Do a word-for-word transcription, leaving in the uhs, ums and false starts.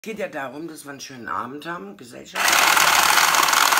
Geht ja darum, dass wir einen schönen Abend haben, Gesellschaft.